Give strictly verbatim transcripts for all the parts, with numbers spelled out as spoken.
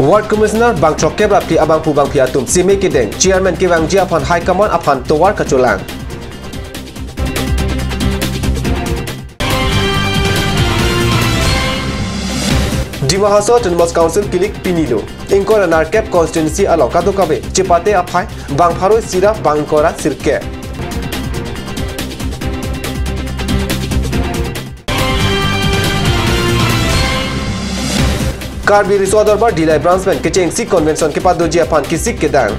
Ward Commissioner Bang Trokke Rapli Abang Pu Bang Piatum Simi Kideng Chairman Kibang Ji upon High Command upon Towar Kachulang. Dimahaso Autonomous Council Kilik Pinilo Inkora Narkep Constituency Alok Kadokabe Chipate Apai Bang Pharo Sira Bangkora Sirke Karbi Risodor Bar Dilai Branchman Kecheng Sikh Convention ke Padoji Apan Kisik Kedang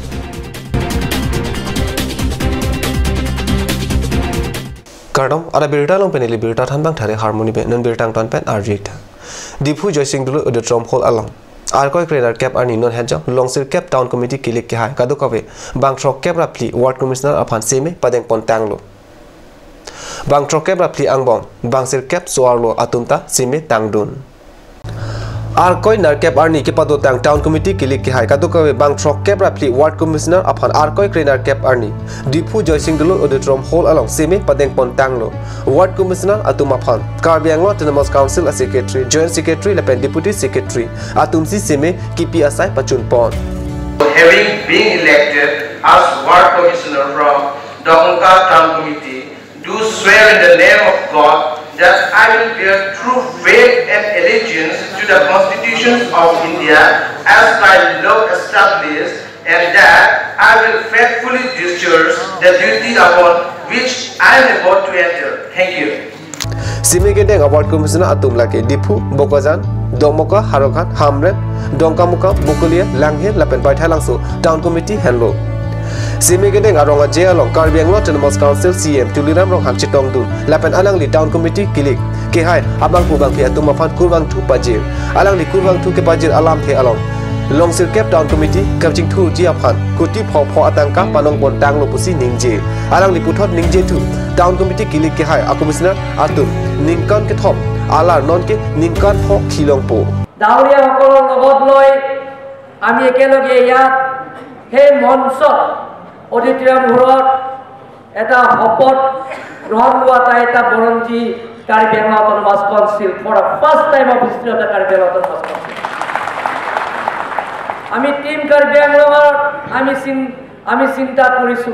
Kardom Ada Birta Long Penili Birta Tanbang Thare Harmony Be Non Birtang Ton Pen Arjit Dipu Joysing Dulu Udu Trom Hall Along Arkoi Trainer Cap Arni Non Hedjong Longsir Cap Town Committee Kilik Ke Hai Kadokave Bang Trok Cap Rapli Ward Commissioner Apan Seme Padeng Pontanglo Bang Trok Cap Rapli Angbong Bang Sir Cap Soarlo Atumta Seme Tangdun Arkoi Narkep Arni ke Padotang Town Committee Kilik Ke Hai Kadokave Bang Trok Cap Rapli Ward Commissioner Apan Arkoi Trainer Cap Arni Dipu Joysing Dulu Udu Trom Hall Along Seme Padeng Pontanglo Ward Commissioner Atum Apan Karbi Anglo Autonomous Council a Secretary Joint Secretary Lepen Deputy Secretary Atumsi Seme K P S I Pachun Pon Having been elected as Ward Commissioner from Dokonka Town Committee do swear in the name of God that I will bear true faith and allegiance to the constitutions of India as by law established, and that I will faithfully discharge the duty upon which I am about to enter. Thank you. Simi Gedeng Award Commissioner Atum Lake Dipu Bokazan Domoka Harokan Hamren Dongkamuka Bukulia Langhe Lapen Pai Langso Town Committee Henlo Simi Gedeng Aronga J along Karbi Anglo Autonomous Council C M Tuliram Rong Ham Chitong Dun Lapen Alang Li Town Committee Kilik Ke Hai Abang Pu Bang Pi Atum Apan Kurwang Tu Pajir Alang Li Kurwang Tu Ke Pajir Alam Ke Along Long Sir Cap Town Committee Kapching Tu Ji Apan Kuti Pho Pho Atangka Panong Bon Tang Lo Pusi Ningje Alang Li Puthot Ningje Tu Town Committee Kilik Ke Hai A Commissioner Atum Ningkan Ke Thom Alar Non Ke Ningkan Pho Khilong Po Dauria Hokolor Lobot Loi Ami Ekeloge Yat He Monsot Auditorium Hurot Eta Hopot Rohan Luata Eta Boronji Karbi Anglo Autonomous Council for the first time of history of the Karbi Anglo Autonomous Council. Ami team Karbi Anglo Ami sin Ami Sinta Kurisu.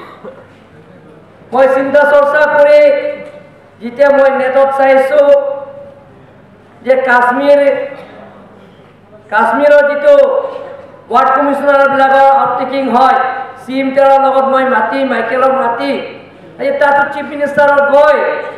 Moi Sinta Sorsa Kuri Jite Moi Netot Saisu Je Kashmir Kashmir Jito Ward Commissioner Blaga Uptaking Hoy Sim Tera Logot Moi Mati Michael Mati Aye Tatu Chief Minister Goy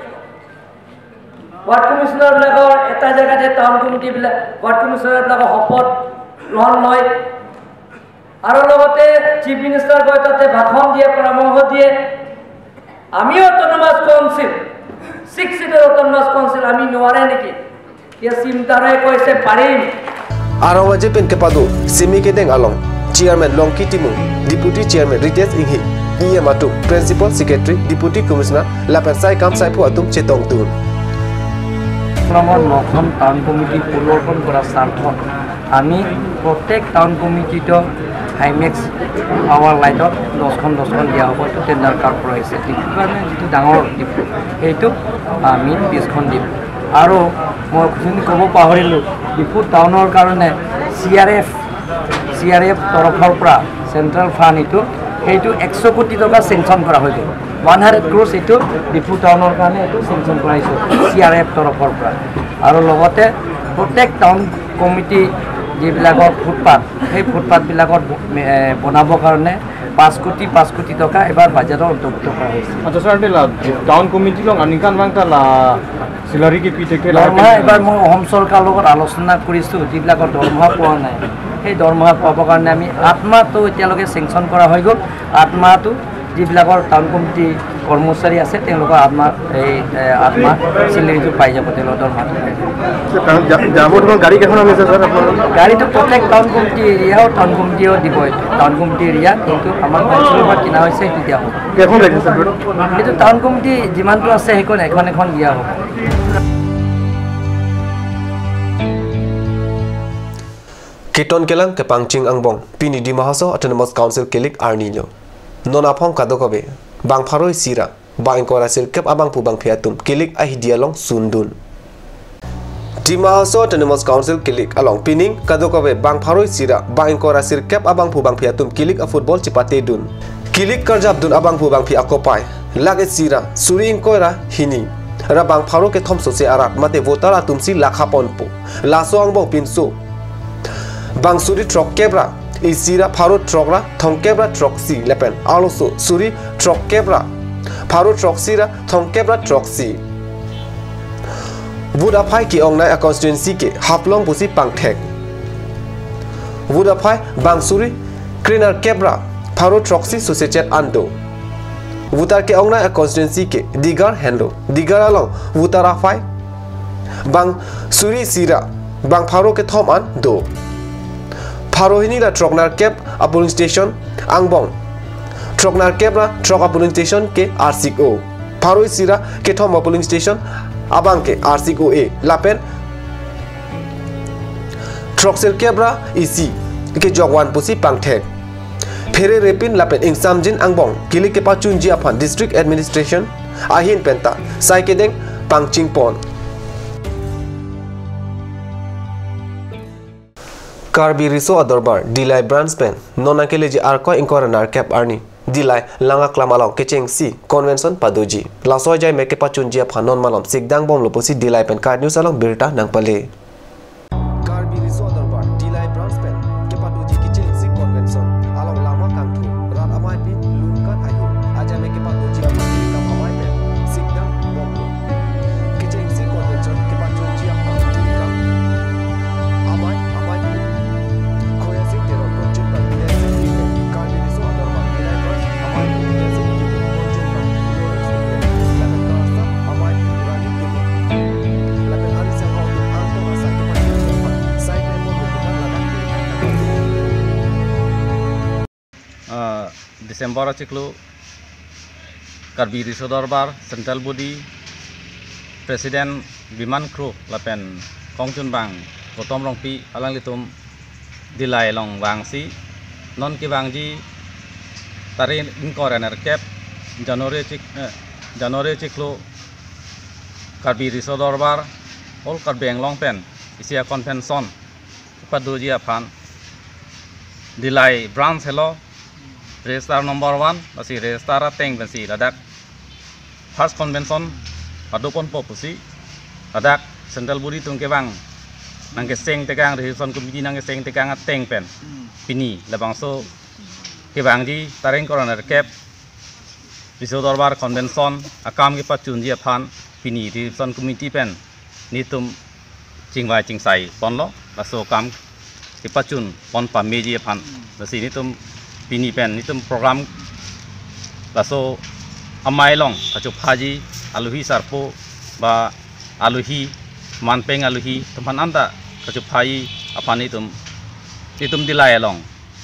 Ward Commissioner Blaga Eta Jaga De Town Committee Blaga Ward Commissioner Blaga Hopot Ron Loi Aro Logote Chief Minister Goy Tate Bhakhon Diye Paramoho Diye Ami Autonomous Council Six Seater Autonomous Council Ami Nuare Neki Ye Sim Tera Koi Se Parim Aro Waje Pen Kepado Simi Kedeng Along Chairman Longki Timu Deputy Chairman Ritesh Inghi E M Atum Principal Secretary Deputy Commissioner Lapan Sai Kam Sai Pu Atum Chetong Tun Nomor Nokhon Town Committee Purlokon Kora Sarthon Ami Protek Town Committee to Himax Our Light of Doskon Doskon Dia Hobo to Tender Car Price to Dangor Dipu Hetu Ami Biskon Dip Aro Mo Kusin Kobo Pahorilu Dipu Town or Karone C R F C R F Torofar Pra Central Fund itu itu একশো কোটি টাকা sanction করা হয়েছে one hundred crores itu Diphu টাউনৰ কাৰণে itu sanction কৰা হৈছে C R F তৰফৰ পৰা আৰু লগতে প্ৰত্যেক টাউন কমিটি যিবিলাকৰ ফুটপাথ সেই ফুটপাথ বিলাকত বনাবৰ কাৰণে পাঁচ কোটি পাঁচ কোটি টকা এবাৰ বাজেটৰ অন্তৰ্ভুক্ত কৰা হৈছে আচ্ছা স্যার টাউন কমিটি লং আনিকান বাংটা সিলারি কি পিটেকে দৰমহা এবাৰ মই অসম চৰকাৰৰ লগত আলোচনা কৰিছো যিবিলাকৰ দৰমহা পোৱা নাই সেই দৰমহা পাবৰ কাৰণে আমি আত্মাটো এতিয়ালৈকে চেংচন কৰা হৈ গ'ল আত্মাটো যিবিলাকৰ টাউন কমিটি কৰ্মচাৰী আছে তেওঁলোকৰ আত্মা এই আত্মা চিলেৰিটো পাই যাব তেওঁলোকৰ দৰমহাটো যাবতমান গাড়ী কেইখন আছে স্যার আপোনাৰ গাড়ীটো প্ৰত্যেক টাউন কমিটি এৰিয়াও টাউন কমিটিও দিব টাউন কমিটি এৰিয়া কিন্তু আমাৰ কাউন্সিলৰ পৰা কিনা হৈছে সেইটো দিয়া হ'ব কেইখন লাগিছে স্যার এইটো টাউন কমিটি যিমানটো আছে সেইখন এখন এখন দিয়া হ'ব Kiton Kelang ke Pangching Angbong Pini di Mahaso Autonomous Council Kilik Arninyo Non Apong Kadokobe Bang Pharoi Sira Bang Kora Sirkep Abang Pu Bang Piatum Kilik Ahi Dialong Sundun Tima so autonomous council kilik along pining kadokawe bang pharoi sira bang kora sir kep abang pu bang piatum kilik a football cipate dun kilik karjab dun abang pu bang pi akopai lage sira suri kora hini ra bang pharo ke thom so se arak mate votar atum si lakha ponpo laso ang bong pinso bang suri trok kebra isira pharo trokra thong kebra troksi lepen also suri trok kebra pharo troksira thong kebra troksi Vudapai ki ong nai a constituency ke haplong pusi pangthek Vudapai bangsuri Krinar Kebra Pharo Troxy Society Ando Vutar ke ong nai a constituency ke Digar Hendo Digar along Vutarafai Bang Suri Sira Bang Pharo ke Thom An Do Pharo hini la Troknar Kep a polling station Angbong Troknar Kebra Trok a polling station ke R C O Pharo Sira ke Thom a polling station Abang ke R C O A lapen Troxel Kebra isi ke jogwan pusi pangthek Phere repin lapen ingsamjin angbong kili ke pachun ji aphan district administration ahin penta sai ke deng pangching pon Karbi riso adorbar dilai branch pen nona kele ji arko inkoranar cap arni Dilai langa klamalong kecheng si convention padoji lasoy jai meke pachun jia phanon malom sikdang bom loposi dilai pen card news along birta nang pale Karbi riso darbar dilai branch pen ke padoji kecheng si convention along lama kangthu rat amai pi lunkan ayu aja meke padoji apani kam amai pen sikdang bom lo kecheng si convention ke pachun jia phanon amai amai khoya sik tero project par dilai si Karbi riso darbar dilai Desember ciklu Karbi riso darbar central body presiden biman kru lapen kongchun bang kotom rongpi alang litum dilai long wang si non ki bang ji tarin inkorener kep Januari cik eh, Januari ciklu Karbi riso darbar ol karbeng long pen isia convention paduji aphan dilai branch hello register number one basi register teng basi ladak first convention padupon po pusi ladak central body tungke bang nangke seng tegang revision committee nangke seng tegang teng pen pini labang so ke bang ji tareng coroner cap riso darbar convention akam ke pachun ji aphan pini revision committee pen nitum chingwai chingsai ponlo baso kam ke pachun pon pameji aphan basi nitum Pini pen nitum program laso amai long kacu haji aluhi sarpo ba aluhi manpeng aluhi tempat anda kacu haji apa nitum nitum dilai long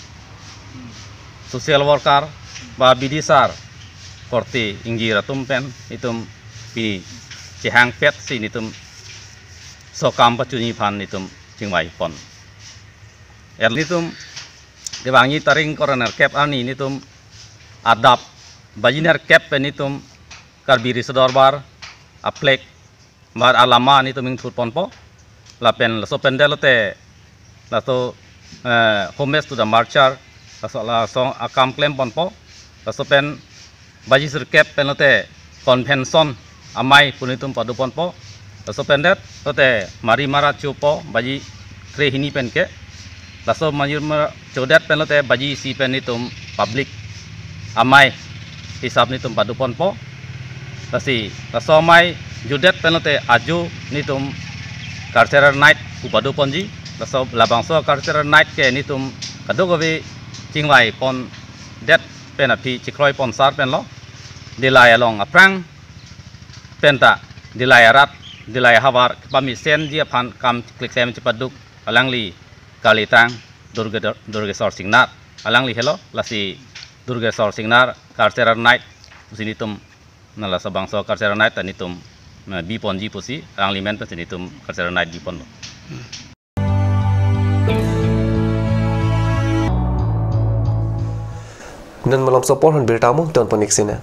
social worker ba bidisar korte ingira tum pen nitum pini cehang pet si nitum sokam pacuni pan nitum cingwai pon er nitum Dewangi taring coroner cap ani nitum adap bajiner cap penitum Karbi riso darbar aplek mar alama nitum ing thut ponpo lapen laso pendelote laso homes to the marcher laso laso akam claim ponpo laso pen bajisir cap penote convention amai punitum padu ponpo laso pendet tote mari mara chupo baji krehini penke laso majur codet pelote baji si pen nitum public amai hisab nitum padupon po lasi laso amai judet pelote aju nitum cultural night ku padupon ji laso labangso cultural night ke nitum kadogobe cingwai pon det penapi cikroi pon sar pen lo dilai along aprang penta dilai arat dilai hawar pami sen ji aphan kam klik sem cepaduk alangli Kalitang Durga Durgesor Singnar alangli hello lasi Durgesor Singnar cultural night usinitum nala sabangso cultural night tanitum bipon ji pusi alangli men pesinitum cultural night bipon lo nan malam sopor han bertamu ton poniksina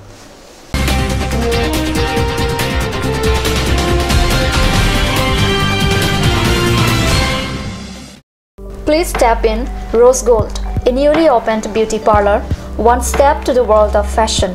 Please step in Rose Gold, a newly opened beauty parlor, one step to the world of fashion.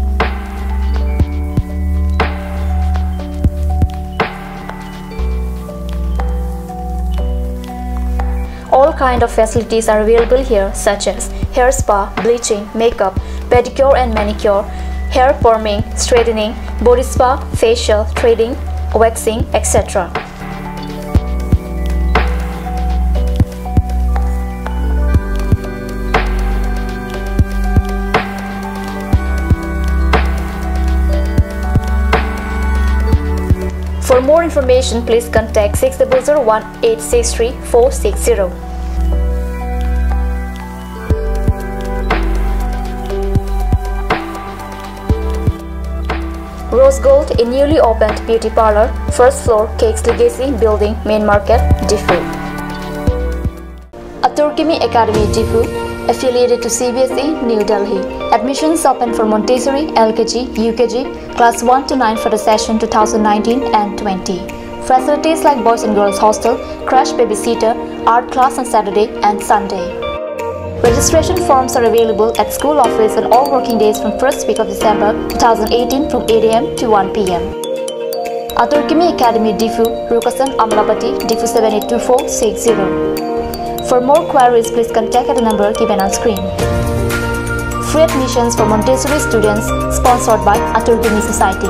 All kind of facilities are available here, such as hair spa, bleaching, makeup, pedicure and manicure, hair perming, straightening, body spa, facial, threading, waxing, et cetera. For more information, please contact six zero zero one eight six three four six zero. Rose Gold, a newly opened beauty parlor, first floor, Cakes Legacy Building, Main Market, Diffu. Aturkimi Academy, Diffu, affiliated to C B S E, New Delhi. Admissions open for Montessori, L K G, U K G, class one to nine for the session two thousand nineteen and twenty. Facilities like boys and girls hostel, crash babysitter, art class on Saturday and Sunday. Registration forms are available at school office on all working days from first week of December two thousand eighteen from eight A M to one P M Aturkimi Academy, Diffu, Rukasan, Amlapati, Diffu seven eight two four six zero. For more queries, please contact at the number given on screen. Free admissions for Montessori students, sponsored by Aturkimi Society.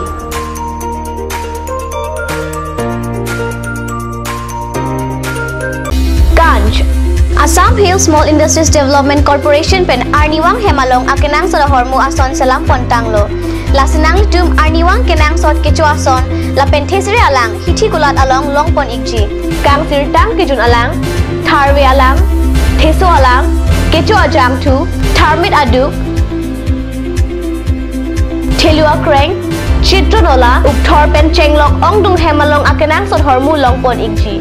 Ganj Assam Hill Small Industries Development Corporation pen Arniwang Hemalong akenang sa hormu ason salam pontanglo. Lasinang tum Arniwang kenang sot kecu ason la penthesri alang hithi kulat along longpon ikji. Kang sirtang kejun alang Tharwe alang Theso alang kecu ajam tu Tharmit aduk Thelua kreng Chitronola ukthor pen chenglok ongdung Hemalong akenang sot hormu longpon ikji.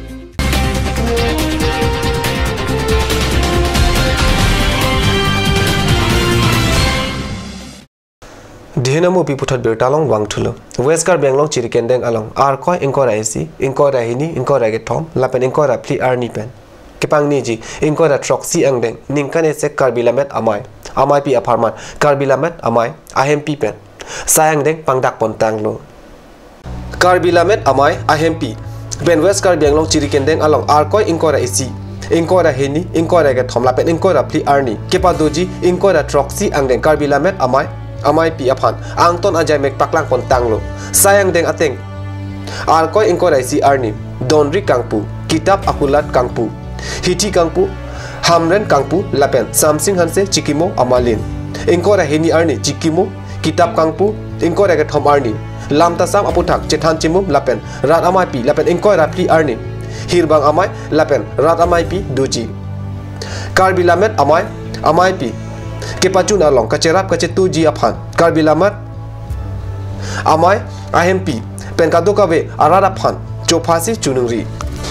Dihinamu piputat bertalong wang tulo. Weskar benglong cirikendeng along. Arkoi inkora esi, inkora hini, inkora getom, lapen inkora pli arni pen. Kepang niji, inkora troksi angdeng, ningkan esek karbilamet amai. Amai pi aparman, karbilamet amai, ahem pi pen. Sayang deng pangdak pontang lo. Karbilamet amai, ahem pi. Ben weskar benglong cirikendeng along. Arkoi inkora esi. Inkora hini, inkora getom, lapen inkora pli arni. Kepadoji, inkora troksi angdeng, karbilamet amai. Amai pi aphan angton ajai mek paklang pon tanglo sayang deng ateng arkoi ingkorai si arni donri kangpu kitab akulat kangpu hiti kangpu hamren kangpu lapen samsing hanse chikimo amalin ingkora heni arni chikimo kitab kangpu ingkora ke thom arni lamta sam aputhak chethan chimum lapen rat amai pi lapen ingkora pli arni hirbang amai lapen rat amai pi doji karbilamet amai amai pi Kepacun along kacerap kacetu ji aphan karbilamat amai ahmp pen kadu kawe arara phan chopasi chunungri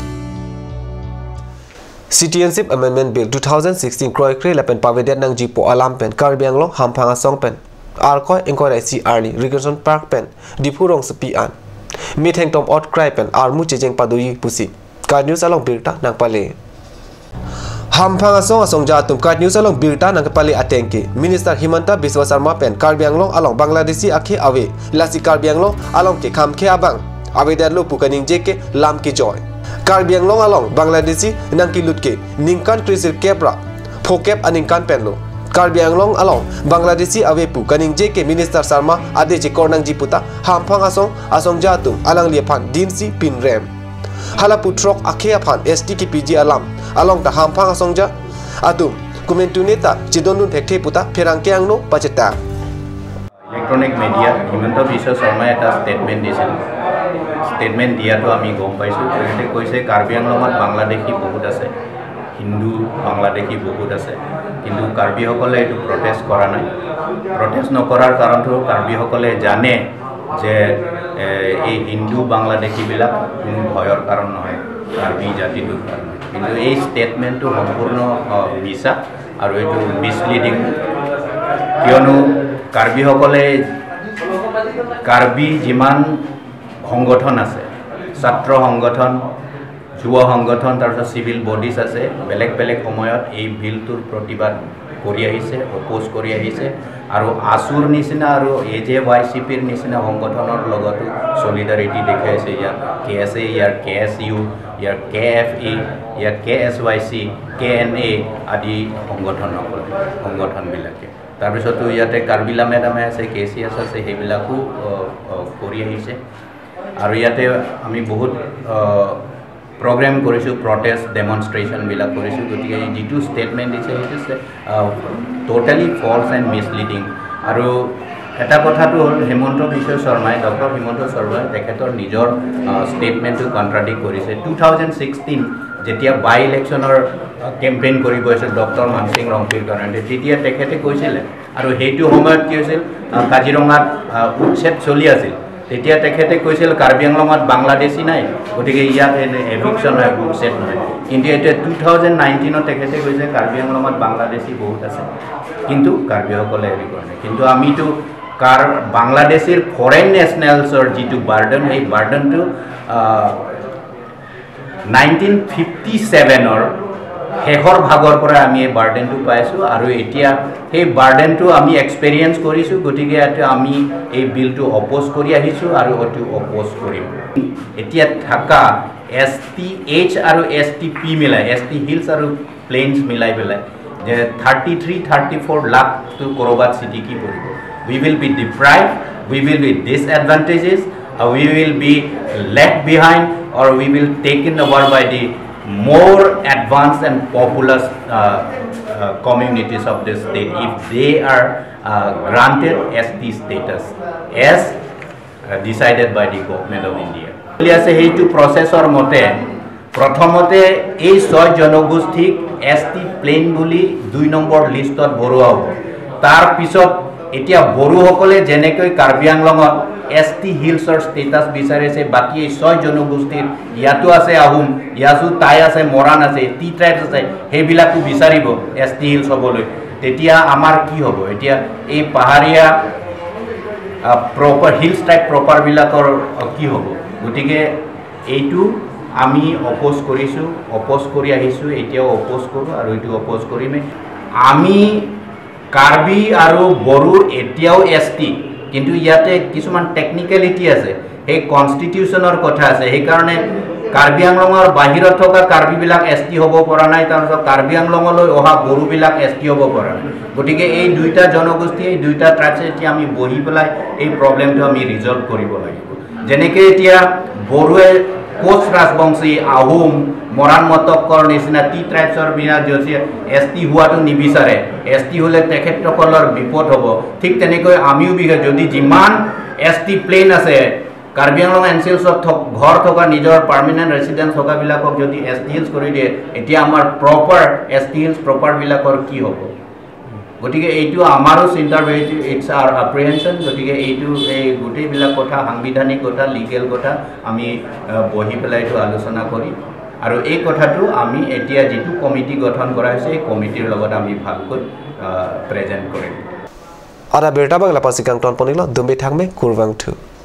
Citizenship Amendment Bill two thousand sixteen kroi kre lapen pavedet nang ji po alam pen karbianglong hamphanga song pen arkoi engkoi si arni Rigerson Park pen dipurong sepi an mitheng tom ot krai pen armu chejeng padui pusi ka news along birta nang pale Hamphanga song asong jatum kat news along birta nang kepali atengke Minister Himanta Biswa Sarma pen karbianglong along Bangladeshi akhe awe lasi karbianglong along ke kham khe abang awe dadlo pukaning jeke lam ke joy karbianglong along Bangladeshi nang ki lutke ningkan krisir kebra phokep aningkan penlo karbianglong along Bangladeshi awe pu kaning jeke Minister Sarma ade je kornang jiputa hamphanga song asong jatum alang liephan dinsi pinrem Halapu trok akhe aphan S T K P G alam along ta hamphang asongja atum kumentuneta chidonun thekhe puta pherangkeang no pacheta Electronic media Himanta Biswa Sarma eta statement disil statement dia to ami gom paisu ete koise Karbi Anglongot Bangladeshi বহুত আছে হিন্দু বাংলাদেশী বহুত আছে কিন্তু কাৰ্বি সকলে এটো protest কৰা নাই protest নকৰাৰ কাৰণটো কাৰ্বি সকলে জানে যে এই হিন্দু বাংলাদেশী বিলাক কোনো ভয়ৰ কাৰণ নহয় কাৰ্বি জাতিটোৰ কাৰণে কিন্তু এই ষ্টেটমেন্টটো সম্পূৰ্ণ মিছা আৰু এটো মিসলিডিং কিয়নো কাৰ্বি সকলে কাৰ্বি যিমান সংগঠন আছে ছাত্ৰ সংগঠন যুৱ সংগঠন তাৰপিছত চিভিল বডিজ আছে বেলেগ বেলেগ সময়ত এই বিলটোৰ প্ৰতিবাদ কৰি আহিছে অপোজ কৰি আহিছে আৰু আসুৰ নিচিনা আৰু এ জে ৱাই চি পিৰ নিচিনা সংগঠনৰ লগতো সলিডাৰিটি দেখাইছে ইয়াৰ কে এছ এ ইয়াৰ কে এছ ইউ ইয়াৰ কে এফ ই ইয়াৰ K S Y C K N A আদি সংগঠনসকল সংগঠনবিলাকে তাৰপিছতো ইয়াতে কাৰ্বিলা মেডামে আছে কে চি এছ আছে সেইবিলাকো কৰি আহিছে আৰু ইয়াতে আমি বহুত program কৰিছো protest demonstration বিলাক কৰিছো গতিকে এই যেটো statement দিছে it is totally false and misleading আৰু এটা কথাটো হ'ল হেমন্ত বিশ্ব শৰ্মাই ডক্টৰ হেমন্ত শৰ্মাই তেখেতৰ নিজৰ statementটো কন্ট্ৰাডিক্ট কৰিছে two thousand sixteen যেতিয়া বাই ইলেকশনৰ কেম্পেইন কৰিব আছিল ডক্টৰ মানসিং ৰংপিৰ কাৰণে তেতিয়া তেখেতে কৈছিল আৰু হেইটো সময়ত কি হৈছিল কাজিৰঙাত উচ্ছেদ চলি আছিল তেতিয়া তেখেতে কৈছিল কাৰ্বি আংলঙত বাংলাদেশী নাই গতিকে ইয়াত এভিকশন হয় উচ্ছেদ নহয় কিন্তু এটা two thousand nineteen ত তেখেতে কৈছে কাৰ্বি আংলঙত বাংলাদেশী বহুত আছে কিন্তু কাৰ্বিসকলে এৰি কৰে কিন্তু আমিতো কাৰ বাংলাদেশীৰ ফৰেন নেশনেলছৰ যেটো বাৰ্ডন এই বাৰ্ডনটো nineteen fifty-seven ৰ হেহৰ ভাগৰ পৰা আমি এই বাৰ্ডেনটো পাইছো আৰু এতিয়া এই বাৰ্ডেনটো আমি এক্সপেৰিয়েন্স কৰিছো গতিকে এটা আমি এই বিলটো অপোজ কৰি আহিছো আৰু অটো অপোজ কৰিম এতিয়া থাকা এছ টি এইচ আৰু এছ টি পি মিলাই এছ টি হিলছ আৰু প্লেইনছ মিলাই পেলাই যে thirty-three thirty-four লাখ টু কৰবাত চিটি কি পৰিব we will be deprived we will be disadvantages or we will be left behind or we will taken over by the more advanced and populous uh, uh, communities of the state if they are uh, granted S T status as uh, decided by the government of India. Eliase heitu processor mote prothomote ei soy janogoshthik S T plain buli two number listot boruwa tar pisot etia boru hokole jenekoi Karbi Anglongot S T Hillsor status বিচাৰিছে বাকি এই ছয় জনগোষ্ঠীৰ ইয়াতো আছে Ahom Ieyasu তাই আছে মৰাণ আছে টি ট্ৰাইবস আছে হেবিলাকো বিচাৰিব S T Hills হবলৈ তেতিয়া আমাৰ কি হ'ব এতিয়া এই পাহাৰীয়া প্ৰপাৰ হিলছ টাইপ প্ৰপাৰ বিলাকৰ কি হ'ব গতিকে এইটো আমি অপোজ কৰিছো অপোজ কৰি আহিছো এতিয়াও অপোজ কৰো আৰু এইটো অপোজ কৰিমে আমি কাৰ্বি আৰু বড়োৰ এতিয়াও S T কিন্তু ইয়াতে কিছুমান টেকনিক্যালিটি আছে এই কনস্টিটিউশনৰ কথা আছে এই কাৰণে কাৰ্বি আংলঙৰ বাহিৰত থকা কাৰ্বি বিলাক S T হ'ব পৰা নাই তাৰছত কাৰ্বি আংলঙলৈ অহা বড়ো বিলাক S T হ'ব পৰা নাই গতিকে এই দুইটা জনগোষ্ঠী এই দুইটা ট্ৰাইবছ আমি বহি পেলাই এই প্ৰবলেমটো আমি ৰিজলভ কৰিব লাগিব যেনেকৈ এতিয়া বড়োৱে কোচ ৰাজবংশী আহোম মৰাণ মটকৰ নিচিনা টি ট্ৰাইবছৰ বিনা যদি S T হোৱাটো নিবিচাৰে S T হলে তেখেতসকলৰ বিপদ হ'ব ঠিক তেনেকৈ আমিও বিঘা যদি যিমান S T প্লেন আছে কাৰ্বি আংলং এনসিলছত ঘৰ থকা নিজৰ পাৰ্মানেন্ট ৰেসিডেন্স থকা বিলাকক যদি S T Hills কৰি দিয়ে এতিয়া আমাৰ proper S T Hills proper বিলাকৰ কি হ'ব গতিকে এইটো আমাৰো চিন্তাৰ বেইটো ইটস আৰ এপ্ৰিহেনশন গতিকে এইটো এই গোটেই বিলাক কথা সাংবিধানিক কথা লিগেল কথা আমি বহি পেলাইটো আলোচনা কৰি আৰু এই কথাটো আমি এতিয়া যেটো কমিটি গঠন কৰা হৈছে এই কমিটিৰ লগত আমি ভালকৈ প্ৰেজেন্ট কৰিম আৰা বেটা বাংলা পাসিকাং টন পনিলো দুম্বে থাকমে কুরবাং থু